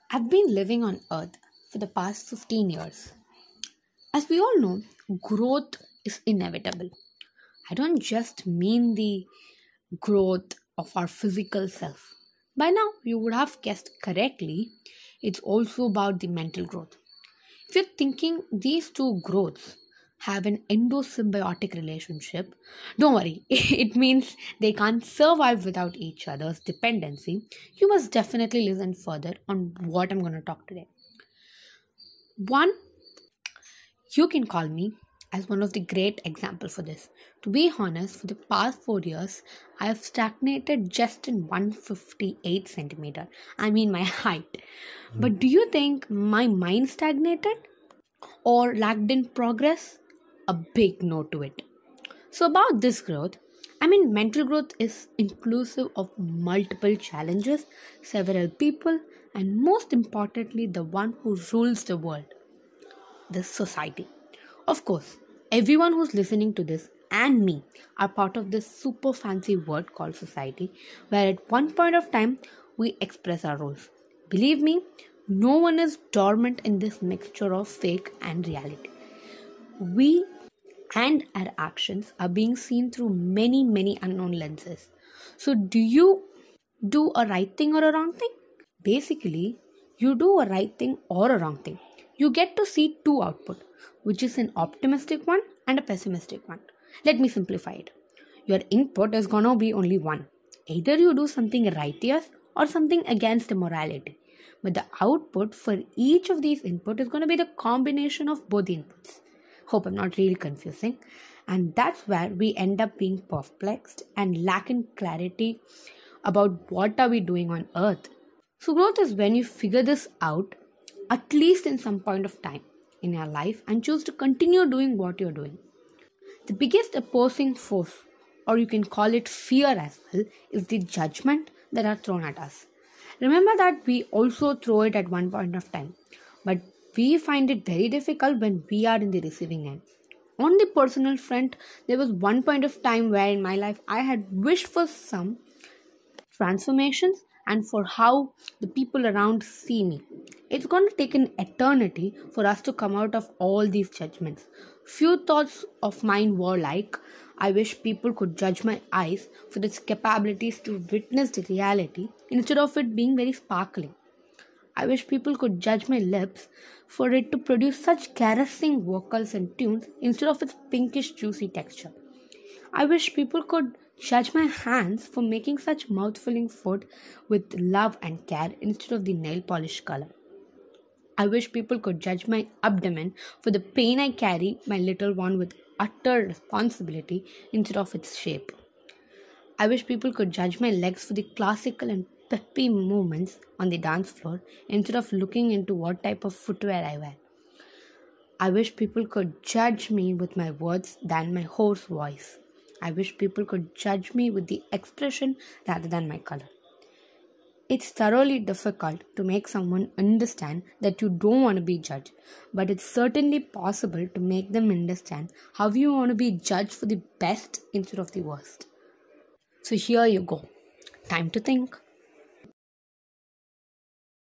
I've been living on Earth for the past 15 years. As we all know, growth is inevitable. I don't just mean the growth of our physical self. By now, you would have guessed correctly, it's also about the mental growth. If you're thinking these two growths have an endosymbiotic relationship, don't worry, it means they can't survive without each other's dependency. You must definitely listen further on what I'm going to talk today. One, you can call me as one of the great examples for this. To be honest, for the past 4 years, I have stagnated just in 158 centimeter. I mean my height. But do you think my mind stagnated or lacked in progress? A big no to it. So, about this growth, mental growth is inclusive of multiple challenges, several people, and most importantly, the one who rules the world, the society. Of course, everyone who's listening to this and me are part of this super fancy word called society, where at one point of time we express our roles. Believe me, no one is dormant in this mixture of fake and reality. We and our actions are being seen through many unknown lenses. So, do you do a right thing or a wrong thing? Basically, you do a right thing or a wrong thing. You get to see two output, which is an optimistic one and a pessimistic one. Let me simplify it. Your input is gonna be only one. Either you do something righteous or something against the morality. But the output for each of these input is gonna be the combination of both the inputs. Hope I'm not really confusing. And that's where we end up being perplexed and lacking clarity about what are we doing on earth. So growth is when you figure this out at least in some point of time in your life and choose to continue doing what you're doing. The biggest opposing force, or you can call it fear as well, is the judgment that are thrown at us. Remember that we also throw it at one point of time, but we find it very difficult when we are in the receiving end. On the personal front, there was one point of time where in my life I had wished for some transformations and for how the people around see me. It's going to take an eternity for us to come out of all these judgments. Few thoughts of mine were like, I wish people could judge my eyes for its capabilities to witness the reality instead of it being very sparkling. I wish people could judge my lips for it to produce such caressing vocals and tunes instead of its pinkish juicy texture. I wish people could judge my hands for making such mouth-filling food with love and care instead of the nail polish color. I wish people could judge my abdomen for the pain I carry my little one with utter responsibility instead of its shape. I wish people could judge my legs for the classical and peppy movements on the dance floor instead of looking into what type of footwear I wear. I wish people could judge me with my words than my hoarse voice. I wish people could judge me with the expression rather than my color. It's thoroughly difficult to make someone understand that you don't want to be judged, but it's certainly possible to make them understand how you want to be judged for the best instead of the worst. So here you go. Time to think.